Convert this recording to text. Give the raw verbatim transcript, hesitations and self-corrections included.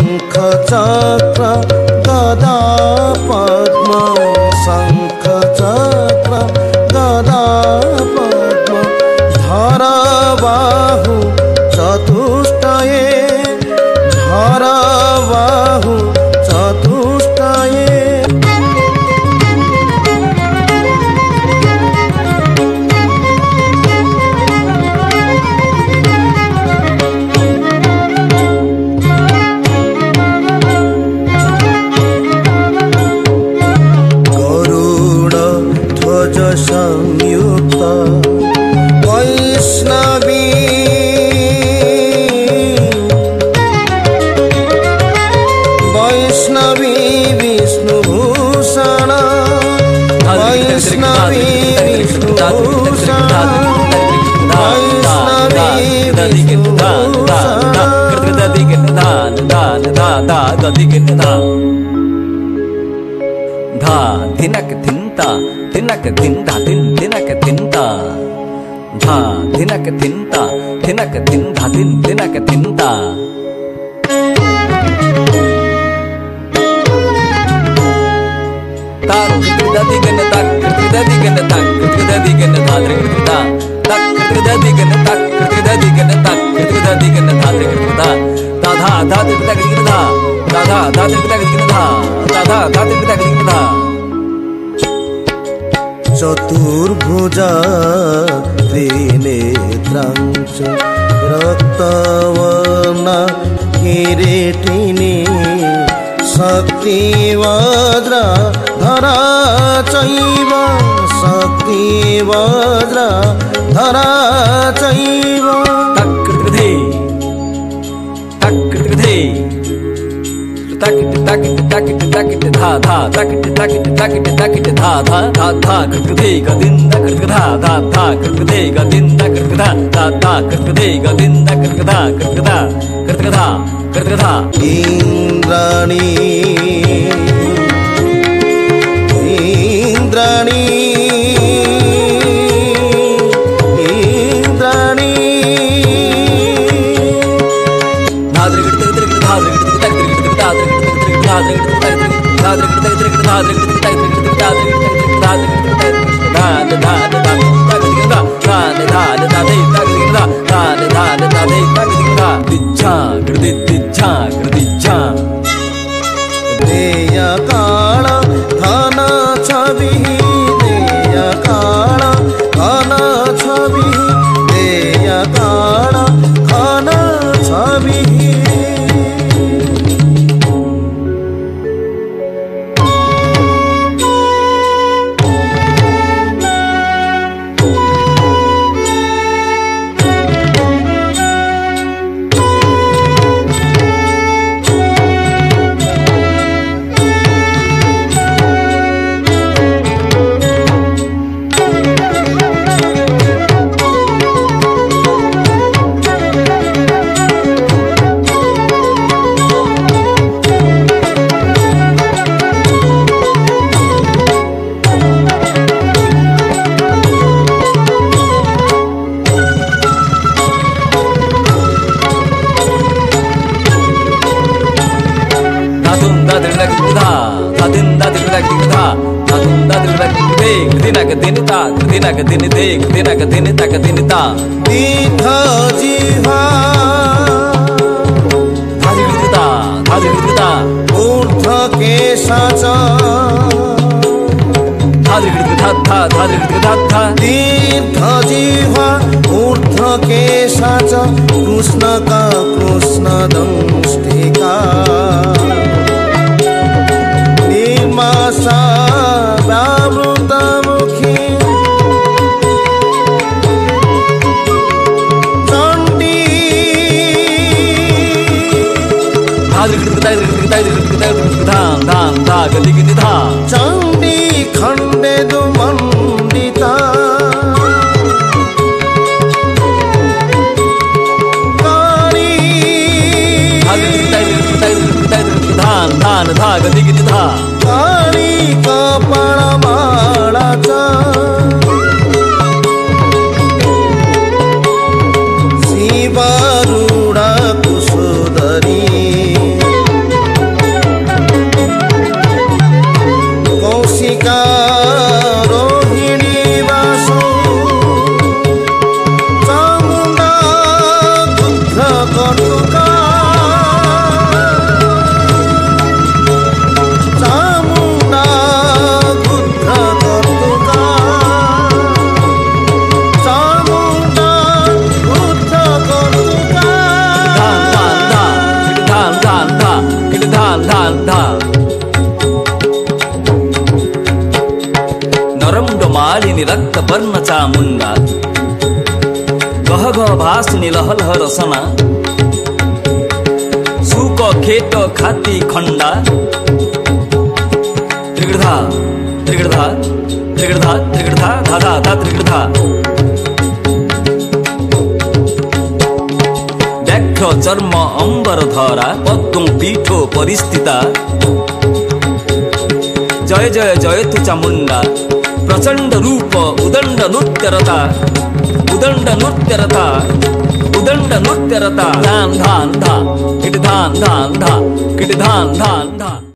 शंख चक्र गदा पद्म शंख चक्र गदा पद्म धर बाहु चतुष्टये धर बाहु चतुष्टये संयुक्त वैष्णवी वैष्णवी विष्णुभूषण वैष्णवी विष्णुभूषण वैष्णवी धा धिनक धिंता धिनक धिंता धिन धिनक धिंता धा धिनक धिंता धिनक धिंता धिन धिनक धिंता ताक कृतदि गन ताक कृतदि गन ताक कृतदि गन धाद्र कृता ताक कृतदि गन ताक कृतदि गन ताक कृतदि गन धाद्र कृता दाधा धाद्र कृता कृता दाधा धाद्र कृता कृता दाधा धाद्र कृता कृता चतुर्भुजा त्रिनेत्रांच रक्तवर्णा किरीटिनी शक्तिवज्रा धरा चैव शक्तिवज्रा धरा चैव तकृतृधे तकृतृधे ताकिट ताकिट ताकिट ताकिट धा धा ताकिट ताकिट ताकिट ताकिट धा धा धा धा कृतृधे गदिन्द कृतृधा धा धा कृतृधे गदिन्द कृतृधा धा धा कृतृधे गदिन्द कृतृधा कृतृधा कृतृधा कृतृधा इंद्राणी इंद्राणी इंद्राणी धाद्र कृतृ कृतृ धाद्र कृतृ कृतृ धाद्र कृतृ कृतृ धाद्र कृतृ धाद्र कृतृ कृतृ धाद्र कृतृ कृतृ धाद्र कृतृ धाद्र कृतृ धाद्र कृतृ धाद्र धाद्र धाद्र धाद्र धाद्र धाद्र धाद्र धाद्र धाद्र दिच्छा कृति दिच्छा कृतिच्छा देय काल धन छवि देय काल धन छवि देय काल धन छवि कृतिनक दिन दे कृतिनक दिन तक दिनता दीर्घ जीवा धाद्र कृता धाद्र कृता ऊर्ध्व केशाच धाद्र कृता धा धाद्र कृता धा दीर्घ जीवा ऊर्ध्व केशाच कृष्ण का कृष्ण दंष्टिका निर्माशा व्यावृत मुखी धाम धाम धा गति गिनि धा चंडी खंडे दुमंडिता काली धाम धान धा गति गिनि धा काली कपाळ माळाचा शिवारूढा कुशोदरी ধান ধান ধা नरमुंड मालिनी रक्त वर्ण चामुंडा गह गह भासुनी लह लह रसना सुक खेट खाती खंडा त्रिगृधा त्रिगृधा त्रिगृधा त्रिगृधा धा धा धा त्रिगृधा व्याघ्र चर्म अंबर धरा पद्म पीठो परिस्थिता जय जय जय तु चामुंडा प्रचंड रूप उदंड नृत्यरता उदंड नृत्यरता उदंड नृत्यरता धान धान धा किट धान धान धा किट धान धान धा